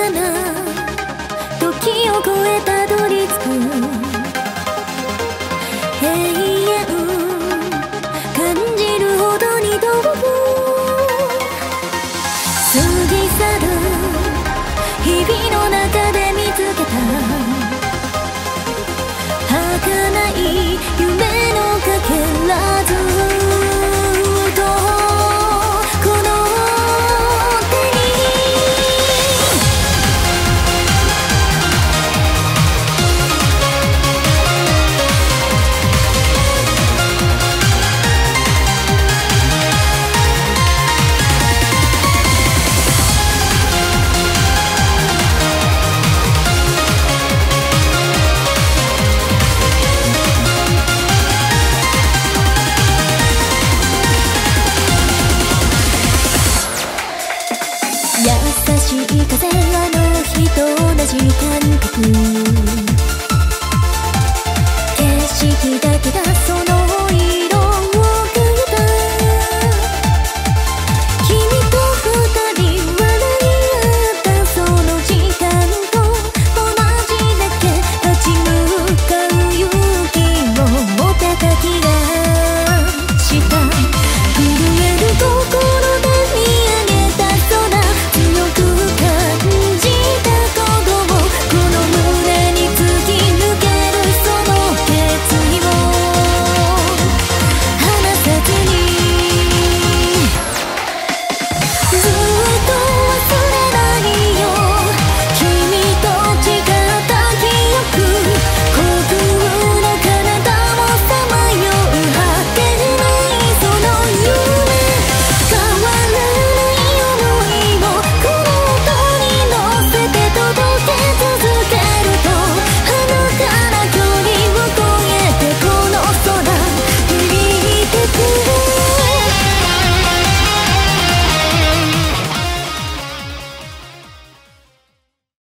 かな時を超えたどり着く永遠感じるほどに遠く過ぎ去る日々の中で見つけた儚い夢のかけらず優しい風あの日と同じ感覚景色だけが